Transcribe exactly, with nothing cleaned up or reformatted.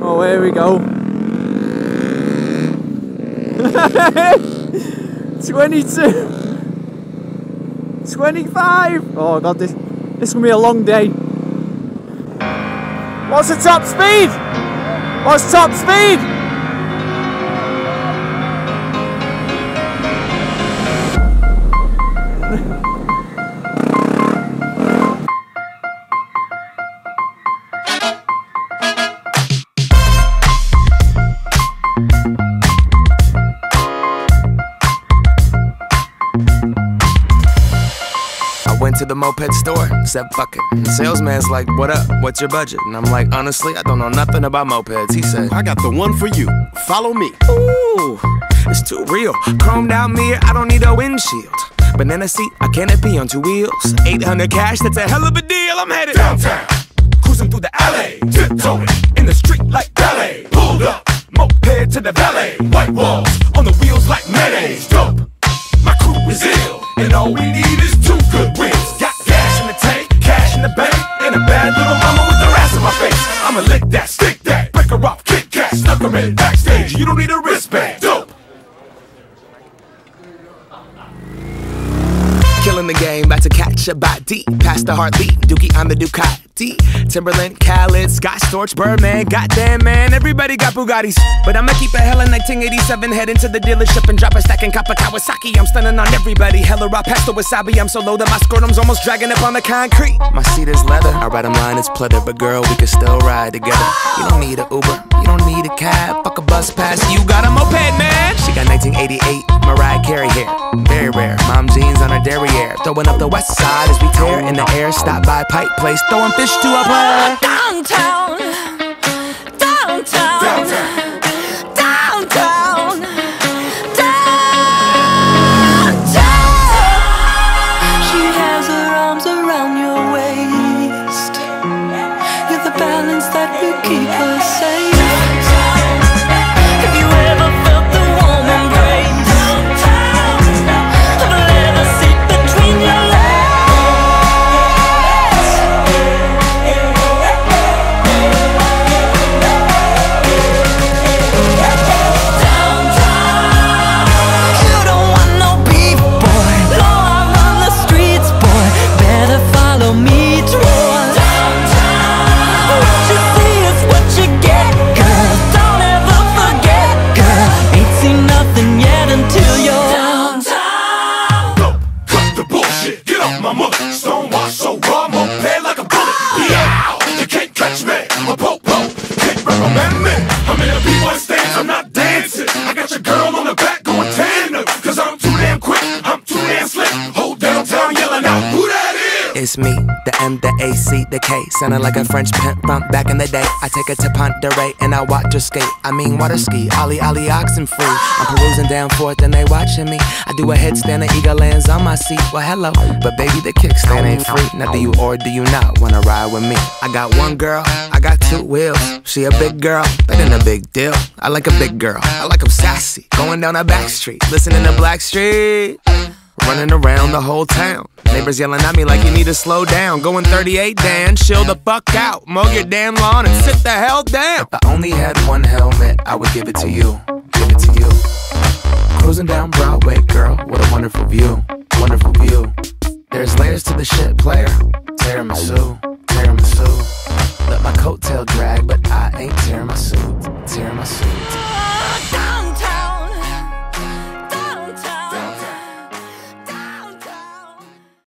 Oh, here we go. twenty-two. twenty-five. Oh god, this this is gonna be a long day. What's the top speed? What's top speed? Went to the moped store, said fuck it. And salesman's like, what up, what's your budget? And I'm like, honestly, I don't know nothing about mopeds. He said, I got the one for you, follow me. Ooh, it's too real. Chromed out mirror, I don't need a windshield. Banana seat, a canopy on two wheels. eight hundred cash, that's a hell of a deal. I'm headed downtown, cruising through the alley, tiptoeing in the street like ballet. Pulled up, moped to the valet. White walls on the wheels like mayonnaise. Dope, my crew is ill, and all we need is two good wheels. Got gas in the tank, cash in the bank, and a bad little mama with her ass in my face. I'ma lick that, stick that, break her off, kick cat, snuck her in backstage. You don't need a wristband. Dope. Killing the game, about to catch a body. Past the heartbeat, Dookie on the Ducati. Timberland, Khaled, Scott Storch, Birdman. Goddamn man, everybody got Bugattis. But I'ma keep a hella nineteen eighty-seven. Head into the dealership and drop a stack and cop a Kawasaki. I'm stunning on everybody. Hella raw past the wasabi. I'm so low that my scrotum's almost dragging up on the concrete. My seat is leather, I ride 'em line is pleather. But girl, we can still ride together. You don't need an Uber, you don't need a cab. Fuck a bus pass, you got a moped, man. She got nineteen eighty-eight Mariah Carey hair, very rare. Mom jeans on her derriere, throwing up the west side as we tear in the air. Stop by Pike Place, throwing fish to a player. Downtown, downtown, downtown, downtown, downtown. She has her arms around your waist. You're the balance that will keep her safe. Have you ever felt the warm embrace of a leather seat between your legs? It's me, the M, the A, C, the K. Sounding like a French pimp from back in the day. I take her to Ponderay and I watch her skate. I mean water ski, ollie, ollie, oxen free. I'm perusing down Fourth and they watching me. I do a headstand, the eagle lands on my seat. Well, hello, but baby, the kickstand ain't free. Now do you or do you not wanna ride with me? I got one girl, I got two wheels. She a big girl, that ain't a big deal. I like a big girl, I like 'em sassy. Going down a back street, listening to Blackstreet. Running around the whole town. Neighbors yelling at me like you need to slow down. Going thirty-eight, Dan, chill the fuck out. Mow your damn lawn and sit the hell down. If I only had one helmet, I would give it to you. Give it to you. Cruising down Broadway, girl, what a wonderful view. Wonderful view. There's layers to the shit, player. Tiramisu, tiramisu. Let my coattail drag, but I ain't tiramisu.